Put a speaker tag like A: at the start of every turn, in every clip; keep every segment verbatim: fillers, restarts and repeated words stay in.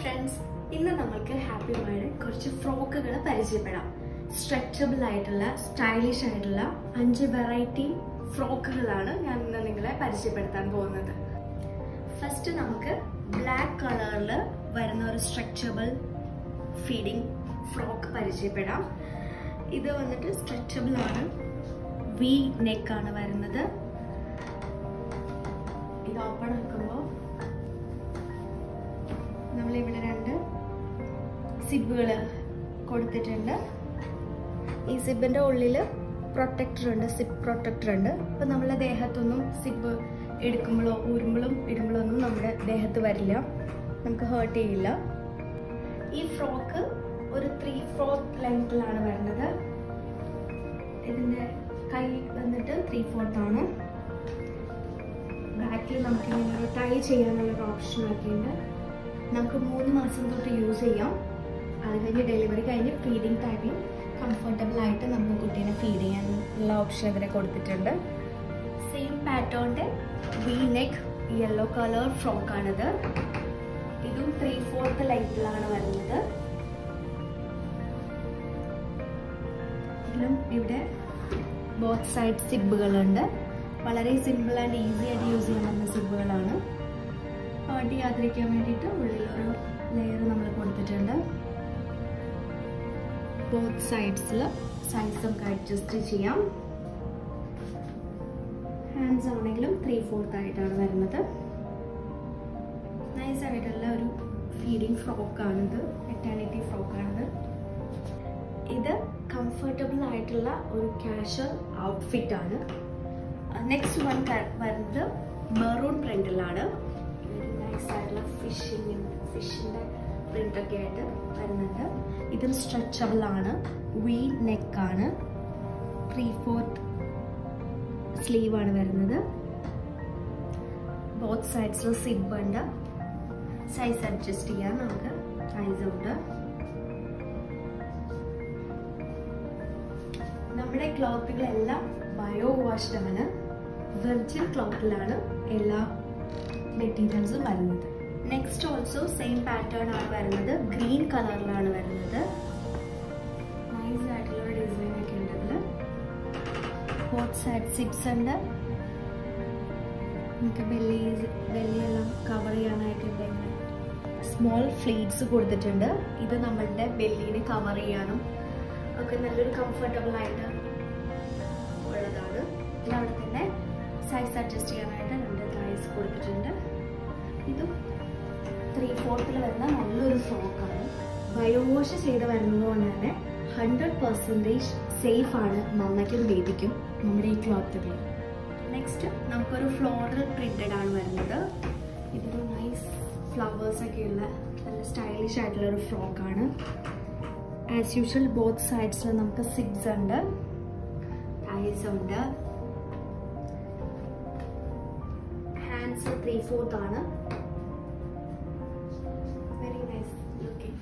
A: friends, ഇന്ന് നമുക്ക് ഹാപ്പിമായുടെ കുറച്ച് ഫ്രോക്കുകൾ പരിചയപ്പെടാം. സ്ട്രെച്ചബിൾ ആയിട്ടുള്ള സ്റ്റൈലിഷ് ആയിട്ടുള്ള അഞ്ച് വെറൈറ്റി ഫ്രോക്കുകളാണ് ഞാൻ ഇന്ന് നിങ്ങളെ പരിചയപ്പെടുത്താൻ പോകുന്നത്. ഫസ്റ്റ് നമുക്ക് ബ്ലാക്ക് കളറിൽ വരുന്ന ഒരു സ്ട്രെച്ചബിൾ ഫീഡിംഗ് ഫ്രോക്ക് പരിചയപ്പെടാം. ഇത് വന്നിട്ട് സ്ട്രെച്ചബിൾ ആണ്, വി നെക്ക് ആണ് വരുന്നത്. ഇത് ഓപ്പൺ ആക്കുമ്പോൾ നമ്മളിവിടെ രണ്ട് സിബുകൾ കൊടുത്തിട്ടുണ്ട്. ഈ സിബിൻ്റെ ഉള്ളിൽ പ്രൊട്ടക്ടർ ഉണ്ട്, സിബ് പ്രൊട്ടക്ടർ ഉണ്ട്. അപ്പോൾ നമ്മളെ ദേഹത്തൊന്നും സിബ് എടുക്കുമ്പോഴോ ഊരുമ്പോഴും ഇടുമ്പോഴോ ഒന്നും നമ്മുടെ ദേഹത്ത് വരില്ല, നമുക്ക് ഹേർട്ട് ചെയ്യില്ല. ഈ ഫ്രോക്ക് ഒരു ത്രീ ഫോർത്ത് ലെങ്ത്തിലാണ് വരുന്നത്. ഇതിൻ്റെ കൈ വന്നിട്ട് ത്രീ ഫോർത്ത് ആണ്. ബാക്കിൽ നമുക്ക് ഇങ്ങനെ ടൈ ചെയ്യാനുള്ളൊരു ഓപ്ഷൻ ഒക്കെ ഉണ്ട്. നമുക്ക് മൂന്ന് മാസം തൊട്ട് യൂസ് ചെയ്യാം. അത് കഴിഞ്ഞ് ഡെലിവറി കഴിഞ്ഞ് ഫീഡിങ് ടൈമിൽ കംഫർട്ടബിൾ ആയിട്ട് നമുക്ക് കുട്ടീനെ ഫീഡ് ചെയ്യാനുള്ള ഓപ്ഷൻ ഇതിനെ കൊടുത്തിട്ടുണ്ട്. സെയിം പാറ്റേണിൻ്റെ വി നെക്ക് യെല്ലോ കളർ ഫ്രോക്കാണിത്. ഇതും ത്രീ ഫോർത്ത് ലെങ്ത്തിലാണ് വരുന്നത്. ഇതിലും ഇവിടെ ബോത്ത് സൈഡ് സിബുകളുണ്ട്. വളരെ സിമ്പിൾ ആൻഡ് ഈസി ആയിട്ട് യൂസ് ചെയ്യാൻ പറ്റുന്ന സിബുകളാണ്. ഹേർട്ട് ചെയ്യാതിരിക്കാൻ വേണ്ടിയിട്ട് ഉള്ളിലൊരു ലെയർ നമ്മൾ കൊടുത്തിട്ടുണ്ട്. ബോത്ത് സൈഡ്സിൽ സൈസൊക്കെ അഡ്ജസ്റ്റ് ചെയ്യാം. ഹാൻഡ്സ് ആണെങ്കിലും ത്രീ ഫോർത്ത് ആയിട്ടാണ് വരുന്നത്. നൈസ് ആയിട്ടുള്ള ഒരു ഫീഡിങ് ഫ്രോക്കാണിത്, മെറ്റേണിറ്റി ഫ്രോക്കാണിത്. ഇത് കംഫർട്ടബിൾ ആയിട്ടുള്ള ഒരു കാഷ്വൽ ഔട്ട്ഫിറ്റ് ആണ്. നെക്സ്റ്റ് വൺ വരുന്നത് മെറൂൺ പ്രിന്റിലാണ്. നൈസ് ആയിട്ടുള്ള ഫിഷിങ് ഫിഷിൻ്റെ പ്രിന്റൊക്കെ ആയിട്ട് വരുന്നുണ്ട്. ഇതും സ്ട്രെച്ചബിൾ ആണ്, വി നെക്കാണ്, ത്രീ ഫോർത്ത് സ്ലീവ് ആണ് വരുന്നത്. ബോത്ത് സൈഡ്സിൽ സിബ് ഉണ്ട്. സൈസ് അഡ്ജസ്റ്റ് ചെയ്യാൻ നമുക്ക് സൈസ് ഉണ്ട്. നമ്മുടെ ക്ലോത്തുകളെല്ലാം ബയോ വാഷ്ഡ് ആണ്. വെർജിൻ ക്ലോത്തിലാണ് എല്ലാ മെറ്റീരിയൽസും വരുന്നത്. നെക്സ്റ്റ് ഓൾസോ സെയിം പാറ്റേൺ ആണ് വരുന്നത്. ഗ്രീൻ കളറിലാണ് വരുന്നത്. നൈസ് ആയിട്ടുള്ള ഡിസൈൻ ഒക്കെ ഉണ്ട് ഇതിൽ. ബോത്ത് സൈഡ് സിബ്സ് ഉണ്ട്. നമുക്ക് ബെല്ലി ബെല്ലിയെല്ലാം കവർ ചെയ്യാനായിട്ടുണ്ട്. ഇങ്ങനെ സ്മോൾ ഫ്ലീറ്റ്സ് കൊടുത്തിട്ടുണ്ട്. ഇത് നമ്മളുടെ ബെല്ലിനെ കവർ ചെയ്യാനും ഒക്കെ നല്ലൊരു കംഫർട്ടബിൾ ആയിട്ട് ഉള്ളതാണ്. ഇതവിടെ തന്നെ സൈസ് അഡ്ജസ്റ്റ് ചെയ്യാനായിട്ട് രണ്ട് സൈസ് കൊടുത്തിട്ടുണ്ട്. ഇതും ത്രീ ഫോർത്തിൽ വരുന്ന നല്ലൊരു ഫ്രോക്കാണ്. ബയോ വാഷ് ചെയ്ത് വരുന്നതുകൊണ്ട് തന്നെ ഹൺഡ്രഡ് പെർസെൻറ്റേജ് സേഫ് ആണ് മമ്മയ്ക്കും ബേബിക്കും നമ്മുടെ ഈ ക്ലോത്തുകൾ. നെക്സ്റ്റ് നമുക്കൊരു ഫ്ലോറൽ പ്രിന്റഡ് ആണ് വരുന്നത്. ഇതൊരു നൈസ് ഫ്ലവേഴ്സ് ഒക്കെയുള്ള നല്ല സ്റ്റൈലിഷ് ആയിട്ടുള്ള ഒരു ഫ്രോക്കാണ്. ആസ് യൂഷ്വൽ ബോത്ത് സൈഡ്സിൽ നമുക്ക് സിബ്സ് ഉണ്ട്, ടൈസ് ഉണ്ട്. ഹാൻഡ്സ് ത്രീ ഫോർത്ത് ആണ്. Very nice looking.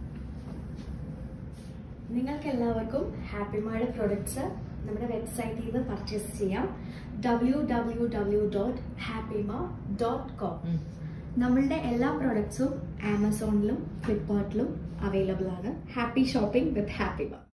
A: നിങ്ങൾക്ക് എല്ലാവർക്കും ഹാപ്പിമായുടെ പ്രൊഡക്ട്സ് നമ്മുടെ വെബ്സൈറ്റിൽ നിന്ന് പർച്ചേസ് ചെയ്യാം. W W W dot Happima dot com. നമ്മളുടെ എല്ലാ പ്രൊഡക്ട്സും ആമസോണിലും ഫ്ലിപ്കാർട്ടിലും അവൈലബിൾ ആണ്. Happy shopping with ഹാപ്പിമ.